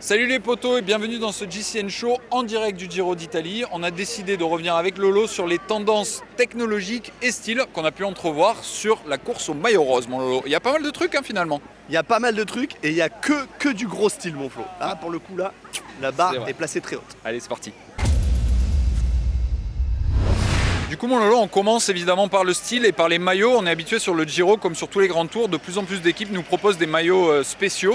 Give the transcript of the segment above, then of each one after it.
Salut les potos et bienvenue dans ce GCN Show en direct du Giro d'Italie. On a décidé de revenir avec Lolo sur les tendances technologiques et styles qu'on a pu entrevoir sur la course au maillot rose, mon Lolo. Il y a pas mal de trucs finalement. Il y a pas mal de trucs et il n'y a que du gros style, mon Flo. Ah, pour le coup, là, la barre est placée très haute. Allez, c'est parti. Du coup, mon Lolo, on commence évidemment par le style et par les maillots. On est habitué sur le Giro, comme sur tous les grands tours, de plus en plus d'équipes nous proposent des maillots spéciaux.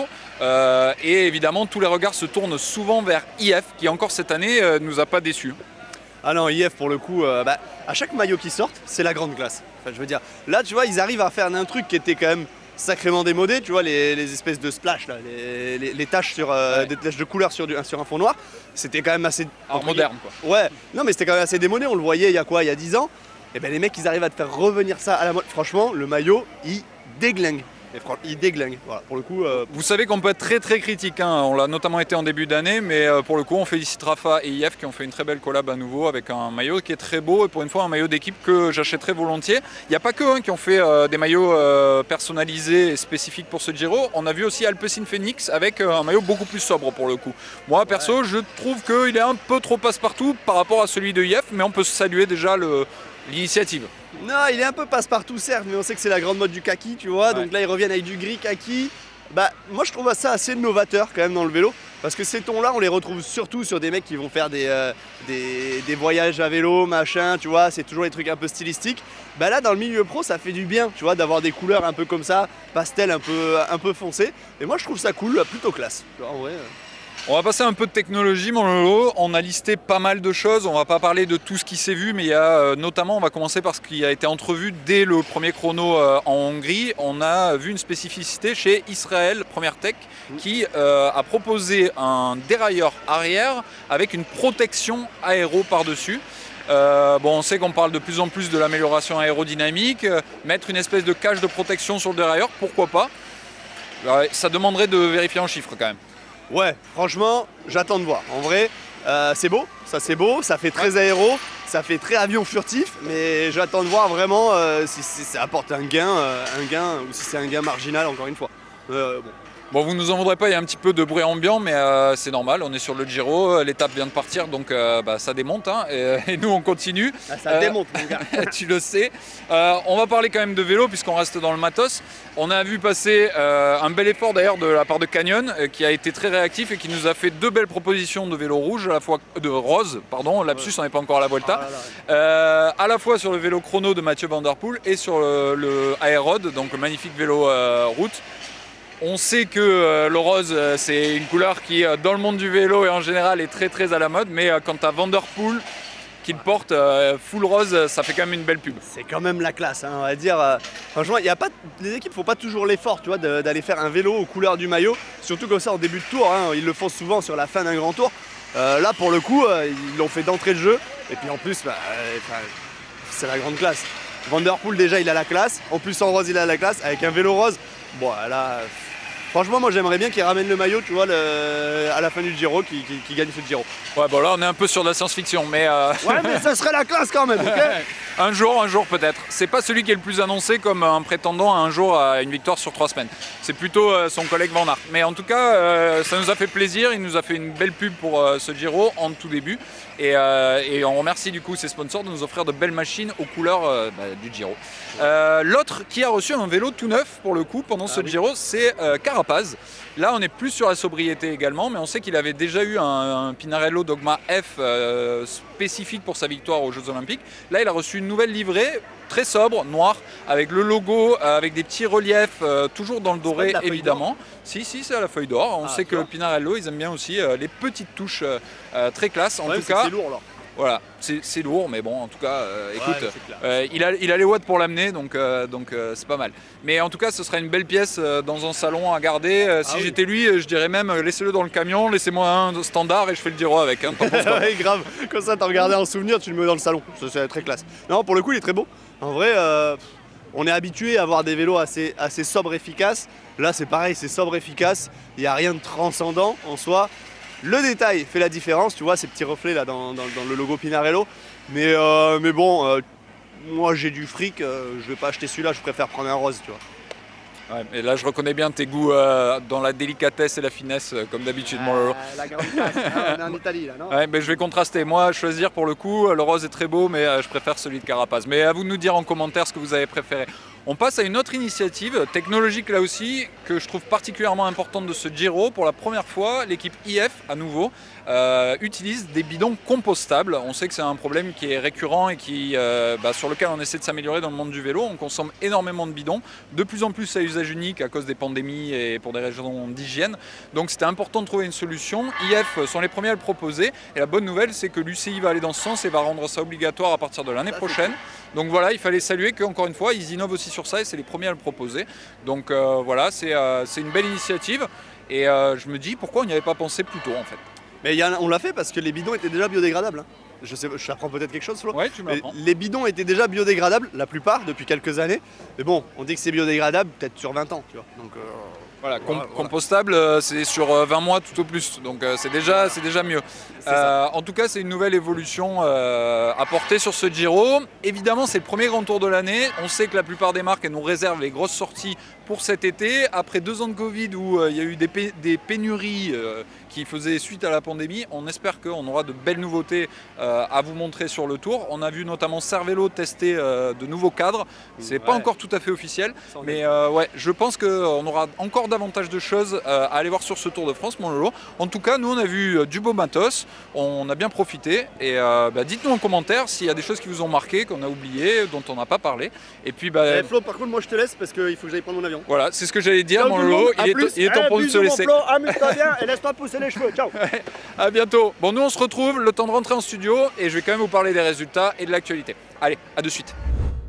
Et évidemment, tous les regards se tournent souvent vers IF, qui encore cette année nous a pas déçus. Ah non, IF pour le coup, à chaque maillot qui sort, c'est la grande classe. Enfin, je veux dire, là, tu vois, ils arrivent à faire un truc qui était quand même sacrément démodé, tu vois, les espèces de splash, là, les taches sur des taches de couleur sur un fond noir, c'était quand même assez moderne, quoi. Ouais, non mais c'était quand même assez démodé, on le voyait il y a quoi, il y a 10 ans. Et ben les mecs, ils arrivent à te faire revenir ça à la mode. Franchement, le maillot, il déglingue. Il déglingue, voilà, pour le coup. Vous savez qu'on peut être très critique, hein. On l'a notamment été en début d'année, mais pour le coup on félicite Rafa et IF qui ont fait une très belle collab à nouveau avec un maillot qui est très beau et pour une fois un maillot d'équipe que j'achèterais volontiers. Il n'y a pas que qui ont fait des maillots personnalisés et spécifiques pour ce Giro, on a vu aussi Alpecin Phoenix avec un maillot beaucoup plus sobre pour le coup. Moi perso je trouve qu'il est un peu trop passe-partout par rapport à celui de IF, mais on peut saluer déjà l'initiative. Non, il est un peu passe-partout certes, mais on sait que c'est la grande mode du kaki, tu vois, donc là ils reviennent avec du gris kaki. Bah moi je trouve ça assez novateur quand même dans le vélo, parce que ces tons là on les retrouve surtout sur des mecs qui vont faire des voyages à vélo, machin, tu vois, c'est toujours des trucs un peu stylistiques. Bah là dans le milieu pro ça fait du bien, tu vois, d'avoir des couleurs un peu comme ça, pastel un peu foncé, et moi je trouve ça cool, plutôt classe, en vrai. On va passer un peu de technologie, mon Lolo. On a listé pas mal de choses. On va pas parler de tout ce qui s'est vu, mais il y a notamment, on va commencer par ce qui a été entrevu dès le premier chrono en Hongrie. On a vu une spécificité chez Israël Première Tech qui a proposé un dérailleur arrière avec une protection aéro par-dessus. On sait qu'on parle de plus en plus de l'amélioration aérodynamique. Mettre une espèce de cage de protection sur le dérailleur, pourquoi pas? Ça demanderait de vérifier en chiffres quand même. Ouais, franchement, j'attends de voir. En vrai, c'est beau, ça fait très aéro, ça fait très avion furtif, mais j'attends de voir vraiment si ça apporte un gain ou si c'est un gain marginal encore une fois. Bon, vous nous en voudrez pas, il y a un petit peu de bruit ambiant, mais c'est normal, on est sur le Giro, l'étape vient de partir, donc ça démonte, hein, et nous on continue. Ah, ça démonte, mon gars. Tu le sais. On va parler quand même de vélo, puisqu'on reste dans le matos. On a vu passer un bel effort d'ailleurs de la part de Canyon, qui a été très réactif et qui nous a fait deux belles propositions de vélo rouge, à la fois de rose, pardon, lapsus, on n'est pas encore à la Vuelta, à la fois sur le vélo chrono de Mathieu Van Der Poel et sur le Aérode, donc le magnifique vélo route. On sait que le rose, c'est une couleur qui, dans le monde du vélo et en général, est très à la mode. Mais quand tu as Van Der Poel qui le porte full rose, ça fait quand même une belle pub. C'est quand même la classe, hein, on va dire. Franchement, les équipes ne font pas toujours l'effort, tu vois, d'aller faire un vélo aux couleurs du maillot. Surtout comme ça en début de tour, hein, ils le font souvent sur la fin d'un grand tour. Là, pour le coup, ils l'ont fait d'entrée de jeu. Et puis en plus, c'est la grande classe. Van Der Poel, déjà, il a la classe. En plus, en rose, il a la classe. Avec un vélo rose, bon, là... Franchement, moi j'aimerais bien qu'il ramène le maillot, tu vois, à la fin du Giro, qui gagne ce Giro. Ouais, bon là on est un peu sur de la science-fiction, mais... Ouais, mais ça serait la classe quand même, ok. Un jour peut-être. C'est pas celui qui est le plus annoncé comme un prétendant à un jour à une victoire sur 3 semaines. C'est plutôt son collègue Van Aert. Mais en tout cas, ça nous a fait plaisir, il nous a fait une belle pub pour ce Giro en tout début. Et on remercie du coup ses sponsors de nous offrir de belles machines aux couleurs du Giro. L'autre qui a reçu un vélo tout neuf pour le coup pendant ce Giro, c'est Carapaz. Là on est plus sur la sobriété également, mais on sait qu'il avait déjà eu un Pinarello Dogma F spécifique pour sa victoire aux Jeux Olympiques. Là il a reçu une nouvelle livrée très sobre, noire, avec le logo, avec des petits reliefs, toujours dans le doré évidemment. Si, c'est à la feuille d'or. On sait que Pinarello, ils aiment bien aussi les petites touches très classe. En tout cas, c'est lourd là. Voilà, c'est lourd, mais bon, en tout cas, écoute, il a les watts pour l'amener, donc c'est pas mal. Mais en tout cas, ce serait une belle pièce dans un salon à garder. Si j'étais lui, je dirais même, laissez-le dans le camion, laissez-moi un standard et je fais le Giro avec. Hein, ouais, grave, comme ça, t'en regardais en souvenir, tu le mets dans le salon. C'est très classe. Non, pour le coup, il est très beau. En vrai, on est habitué à avoir des vélos assez sobres, efficaces. Là, c'est pareil, c'est sobre, efficace. Il n'y a rien de transcendant en soi. Le détail fait la différence, tu vois, ces petits reflets là dans le logo Pinarello. Mais bon, moi j'ai du fric, je vais pas acheter celui-là, je préfère prendre un rose, tu vois. Ouais, et là, je reconnais bien tes goûts dans la délicatesse et la finesse, comme d'habitude, mon Lolo. La grande tasse, on est en Italie là, non? Ouais, mais je vais contraster. Moi, à choisir pour le coup, le rose est très beau, mais je préfère celui de Carapaz. Mais à vous de nous dire en commentaire ce que vous avez préféré. On passe à une autre initiative technologique là aussi, que je trouve particulièrement importante de ce Giro. Pour la première fois, l'équipe IF, à nouveau, utilise des bidons compostables. On sait que c'est un problème qui est récurrent et sur lequel on essaie de s'améliorer dans le monde du vélo. On consomme énormément de bidons, de plus en plus à usage unique à cause des pandémies et pour des raisons d'hygiène. Donc c'était important de trouver une solution. IF sont les premiers à le proposer. Et la bonne nouvelle, c'est que l'UCI va aller dans ce sens et va rendre ça obligatoire à partir de l'année prochaine. Donc voilà, il fallait saluer qu'encore une fois, ils innovent aussi sur ça et c'est les premiers à le proposer. Donc voilà, c'est une belle initiative. Et je me dis, pourquoi on n'y avait pas pensé plus tôt en fait? Mais on l'a fait parce que les bidons étaient déjà biodégradables. Je t'apprends peut-être quelque chose, Flo. Ouais, tu m'apprends. Les bidons étaient déjà biodégradables, la plupart, depuis quelques années. Mais bon, on dit que c'est biodégradable peut-être sur 20 ans, tu vois. Donc, voilà, compostable, c'est sur 20 mois tout au plus. Donc c'est déjà mieux. En tout cas, c'est une nouvelle évolution apportée sur ce Giro. Évidemment, c'est le premier grand tour de l'année. On sait que la plupart des marques nous réservent les grosses sorties pour cet été. Après 2 ans de Covid où il y a eu des pénuries qui faisaient suite à la pandémie, on espère qu'on aura de belles nouveautés à vous montrer sur le tour. On a vu notamment Cervélo tester de nouveaux cadres. C'est pas encore tout à fait officiel, mais ouais, je pense qu'on aura encore davantage de choses à aller voir sur ce Tour de France, mon Lolo. En tout cas, nous on a vu du beau matos, on a bien profité et dites-nous en commentaire s'il y a des choses qui vous ont marqué, qu'on a oublié, dont on n'a pas parlé. Et puis Flo, par contre, moi je te laisse parce qu'il faut que j'aille prendre mon avion. Voilà, c'est ce que j'allais dire, mon Lolo. Il est temps pour nous de se laisser. Flo, amuse-toi bien et laisse-toi pousser les cheveux. Ciao. À bientôt. Bon, nous on se retrouve, le temps de rentrer en studio et je vais quand même vous parler des résultats et de l'actualité. Allez, à de suite.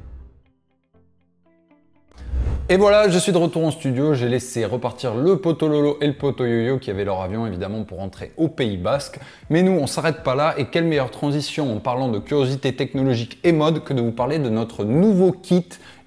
Et voilà, je suis de retour en studio, j'ai laissé repartir le poteau Lolo et le poteau Yo-Yo qui avaient leur avion évidemment pour rentrer au Pays Basque. Mais nous, on s'arrête pas là et quelle meilleure transition en parlant de curiosité technologique et mode que de vous parler de notre nouveau kit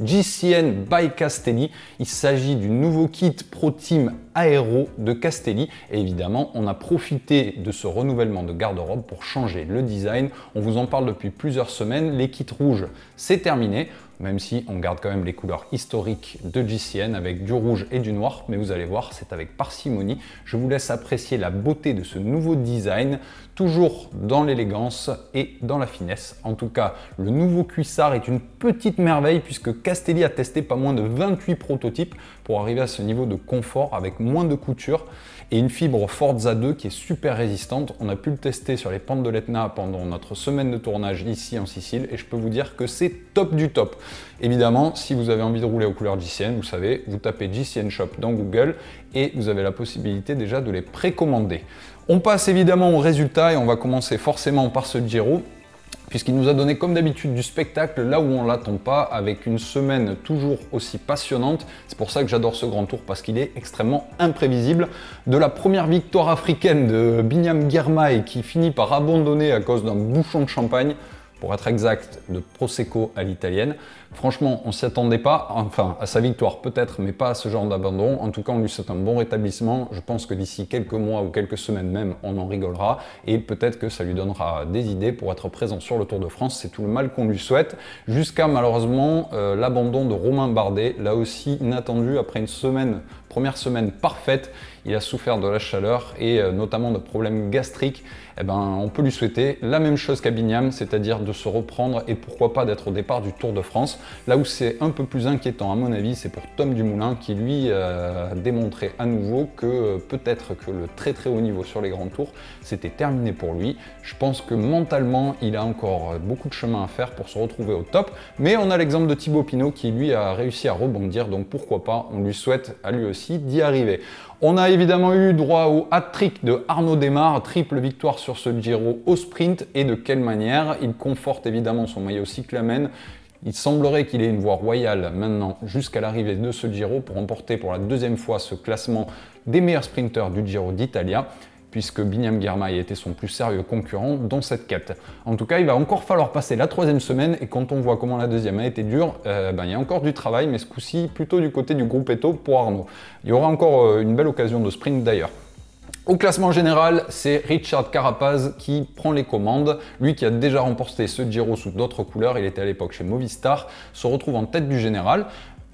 GCN by Castelli. Il s'agit du nouveau kit Pro Team Aero de Castelli et évidemment, on a profité de ce renouvellement de garde-robe pour changer le design. On vous en parle depuis plusieurs semaines, les kits rouges, c'est terminé. Même si on garde quand même les couleurs historiques de GCN avec du rouge et du noir, mais vous allez voir, c'est avec parcimonie. Je vous laisse apprécier la beauté de ce nouveau design, toujours dans l'élégance et dans la finesse. En tout cas, le nouveau cuissard est une petite merveille puisque Castelli a testé pas moins de 28 prototypes pour arriver à ce niveau de confort avec moins de couture et une fibre Forza 2 qui est super résistante. On a pu le tester sur les pentes de l'Etna pendant notre semaine de tournage ici en Sicile et je peux vous dire que c'est top du top. Évidemment, si vous avez envie de rouler aux couleurs GCN, vous savez, vous tapez GCN Shop dans Google et vous avez la possibilité déjà de les précommander. On passe évidemment aux résultats et on va commencer forcément par ce Giro, puisqu'il nous a donné comme d'habitude du spectacle là où on ne l'attend pas, avec une semaine toujours aussi passionnante. C'est pour ça que j'adore ce grand tour, parce qu'il est extrêmement imprévisible. De la première victoire africaine de Binyam Girmay qui finit par abandonner à cause d'un bouchon de champagne, pour être exact, de Prosecco à l'italienne. Franchement, on s'y attendait pas, enfin à sa victoire peut-être, mais pas à ce genre d'abandon. En tout cas, on lui souhaite un bon rétablissement. Je pense que d'ici quelques mois ou quelques semaines même, on en rigolera et peut-être que ça lui donnera des idées pour être présent sur le Tour de France. C'est tout le mal qu'on lui souhaite. Jusqu'à malheureusement l'abandon de Romain Bardet, là aussi inattendu après une première semaine parfaite. Il a souffert de la chaleur et notamment de problèmes gastriques. Eh ben, on peut lui souhaiter la même chose qu'à Binyam, c'est-à-dire de se reprendre et pourquoi pas d'être au départ du Tour de France. Là où c'est un peu plus inquiétant à mon avis, c'est pour Tom Dumoulin qui lui a démontré à nouveau que peut-être que le très très haut niveau sur les grands tours, c'était terminé pour lui. Je pense que mentalement, il a encore beaucoup de chemin à faire pour se retrouver au top. Mais on a l'exemple de Thibaut Pinot qui lui a réussi à rebondir, donc pourquoi pas, on lui souhaite à lui aussi d'y arriver. On a évidemment eu droit au hat-trick de Arnaud Démare, triple victoire sur ce Giro au sprint et de quelle manière. Il conforte évidemment son maillot cyclamen. Il semblerait qu'il ait une voie royale maintenant jusqu'à l'arrivée de ce Giro pour remporter pour la deuxième fois ce classement des meilleurs sprinteurs du Giro d'Italia, puisque Binyam Girmay était son plus sérieux concurrent dans cette quête. En tout cas, il va encore falloir passer la troisième semaine et quand on voit comment la deuxième a été dure, il y a encore du travail, mais ce coup-ci plutôt du côté du groupe Eto pour Arnaud. Il y aura encore une belle occasion de sprint d'ailleurs. Au classement général, c'est Richard Carapaz qui prend les commandes. Lui qui a déjà remporté ce Giro sous d'autres couleurs, il était à l'époque chez Movistar, se retrouve en tête du général.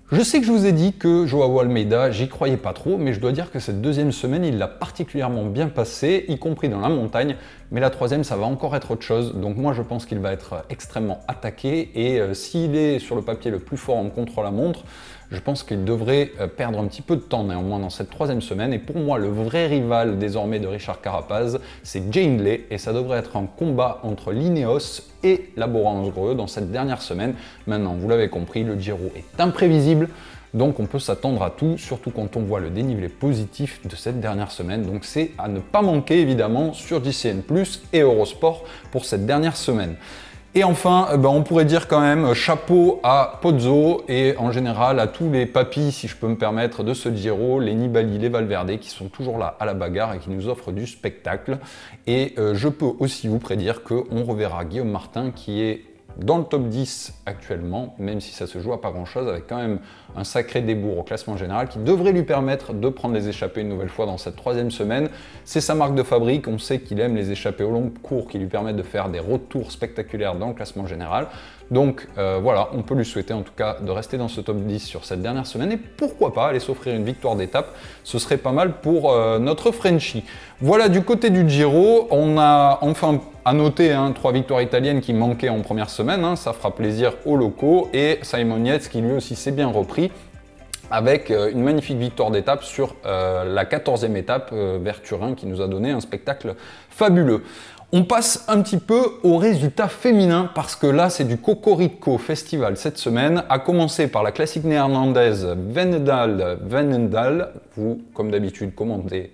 Je sais que je vous ai dit que Joao Almeida, j'y croyais pas trop, mais je dois dire que cette deuxième semaine, il l'a particulièrement bien passé, y compris dans la montagne, mais la troisième, ça va encore être autre chose, donc moi je pense qu'il va être extrêmement attaqué, et s'il est sur le papier le plus fort en contre-la-montre, je pense qu'il devrait perdre un petit peu de temps néanmoins dans cette troisième semaine, et pour moi le vrai rival désormais de Richard Carapaz, c'est Jay Hindley, et ça devrait être un combat entre l'Ineos et la Bora-Hansgrohe dans cette dernière semaine. Maintenant, vous l'avez compris, le Giro est imprévisible, donc on peut s'attendre à tout, surtout quand on voit le dénivelé positif de cette dernière semaine. Donc c'est à ne pas manquer évidemment sur JCN+, et Eurosport pour cette dernière semaine. Et enfin, on pourrait dire quand même chapeau à Pozzo et en général à tous les papis, si je peux me permettre, de ce Giro, les Nibali, les Valverde, qui sont toujours là à la bagarre et qui nous offrent du spectacle. Et je peux aussi vous prédire qu'on reverra Guillaume Martin qui est dans le top 10 actuellement, même si ça se joue à pas grand chose, avec quand même un sacré débours au classement général qui devrait lui permettre de prendre les échappées une nouvelle fois dans cette troisième semaine. C'est sa marque de fabrique, on sait qu'il aime les échappées au long cours qui lui permettent de faire des retours spectaculaires dans le classement général. Donc voilà, on peut lui souhaiter en tout cas de rester dans ce top 10 sur cette dernière semaine et pourquoi pas aller s'offrir une victoire d'étape, ce serait pas mal pour notre Frenchie. Voilà, du côté du Giro, on a enfin à noter 3 victoires italiennes qui manquaient en première semaine, ça fera plaisir aux locaux, et Simon Yates qui lui aussi s'est bien repris avec une magnifique victoire d'étape sur la 14e étape vers Turin qui nous a donné un spectacle fabuleux. On passe un petit peu aux résultats féminins parce que là c'est du Cocorico Festival cette semaine, à commencer par la classique néerlandaise Veenendaal. Vous, comme d'habitude, commentez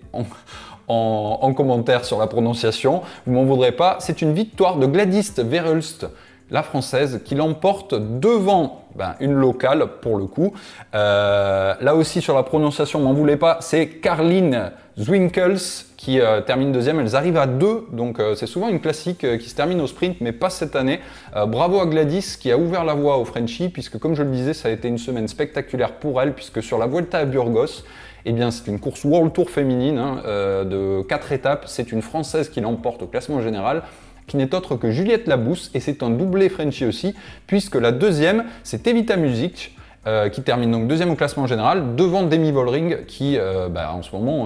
en commentaire sur la prononciation, vous m'en voudrez pas. C'est une victoire de Gladys Verhulst, la française, qui l'emporte devant une locale pour le coup. Là aussi sur la prononciation, m'en voulez pas, c'est Caroline Zwinkels qui termine deuxième. Elles arrivent à 2, donc c'est souvent une classique qui se termine au sprint, mais pas cette année. Bravo à Gladys qui a ouvert la voie au Frenchie, puisque comme je le disais, ça a été une semaine spectaculaire pour elle, puisque sur la Vuelta à Burgos, c'est une course World Tour féminine de 4 étapes. C'est une Française qui l'emporte au classement général, qui n'est autre que Juliette Labousse, et c'est un doublé Frenchie aussi, puisque la deuxième, c'est Evita Music, qui termine donc deuxième au classement général, devant Demi Vollering, qui en ce moment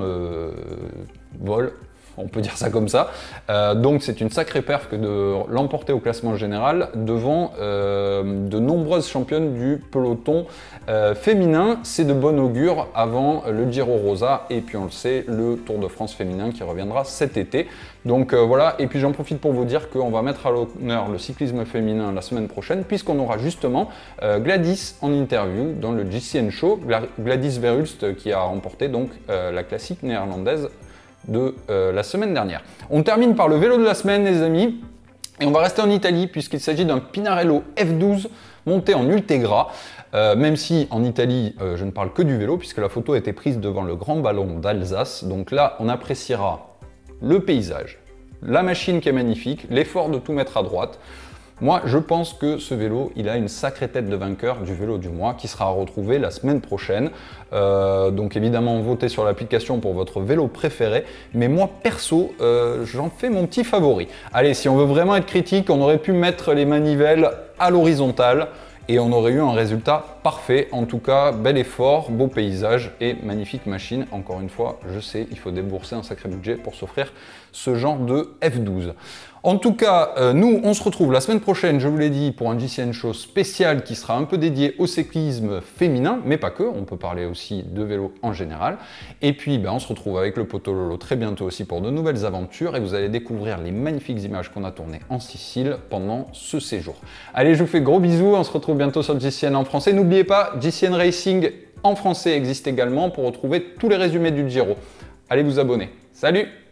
vole, on peut dire ça comme ça. Donc c'est une sacrée perf que de l'emporter au classement général devant de nombreuses championnes du peloton féminin. C'est de bon augure avant le Giro Rosa et puis on le sait, le Tour de France féminin qui reviendra cet été. Donc voilà, et puis j'en profite pour vous dire qu'on va mettre à l'honneur le cyclisme féminin la semaine prochaine, puisqu'on aura justement Gladys en interview dans le JCN Show, Gladys Verhulst qui a remporté donc la classique néerlandaise de la semaine dernière. On termine par le vélo de la semaine les amis, et on va rester en Italie puisqu'il s'agit d'un Pinarello F12 monté en Ultegra, même si en Italie je ne parle que du vélo puisque la photo a été prise devant le Grand Ballon d'Alsace, donc là on appréciera le paysage, la machine qui est magnifique, l'effort de tout mettre à droite. Moi, je pense que ce vélo, il a une sacrée tête de vainqueur du vélo du mois qui sera à retrouver la semaine prochaine. Donc évidemment, votez sur l'application pour votre vélo préféré. Mais moi, perso, j'en fais mon petit favori. Allez, si on veut vraiment être critique, on aurait pu mettre les manivelles à l'horizontale et on aurait eu un résultat parfait. En tout cas, bel effort, beau paysage et magnifique machine. Encore une fois, je sais, il faut débourser un sacré budget pour s'offrir ce genre de F12. En tout cas, nous, on se retrouve la semaine prochaine, je vous l'ai dit, pour un JCN Show spécial qui sera un peu dédié au cyclisme féminin, mais pas que, on peut parler aussi de vélo en général. Et puis, on se retrouve avec le Potololo très bientôt aussi pour de nouvelles aventures et vous allez découvrir les magnifiques images qu'on a tournées en Sicile pendant ce séjour. Allez, je vous fais gros bisous, on se retrouve bientôt sur JCN en français. N'oubliez pas, JCN Racing en français existe également pour retrouver tous les résumés du Giro. Allez vous abonner. Salut!